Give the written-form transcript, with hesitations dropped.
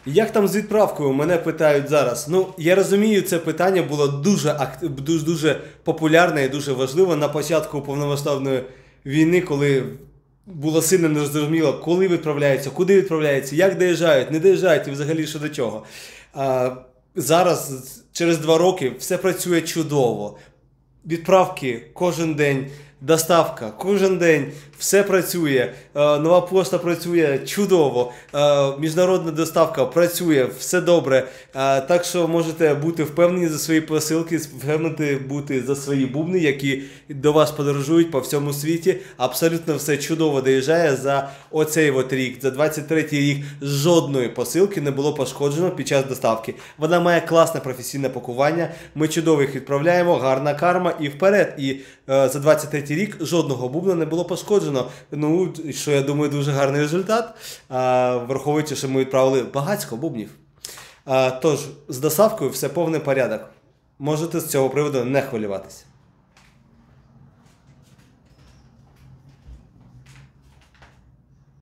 Як там з відправкою? Мене питають зараз. Ну, я розумію, це питання було дуже популярне і дуже важливе на початку повномасштабної війни, коли було сильно незрозуміло, коли відправляються, куди відправляються, як доїжджають, не доїжджають і взагалі що до чого. Зараз, через 2 роки, все працює чудово. Відправки кожен день, доставка кожен день, все працює, нова пошта працює чудово, міжнародна доставка працює, все добре. Так що можете бути впевнені за свої посилки, впевнені бути за свої бубни, які до вас подорожують по всьому світі. Абсолютно все чудово доїжджає. За оцей рік, за 23-й рік жодної посилки не було пошкоджено під час доставки. Вона має класне професійне пакування, ми чудово їх відправляємо, гарна карма і вперед. І за 23-й рік жодного бубна не було пошкоджено. Ну, що я думаю, дуже гарний результат, враховуючи, що ми відправили багатько бубнів. Тож, з доставкою все повний порядок. Можете з цього приводу не хвилюватися.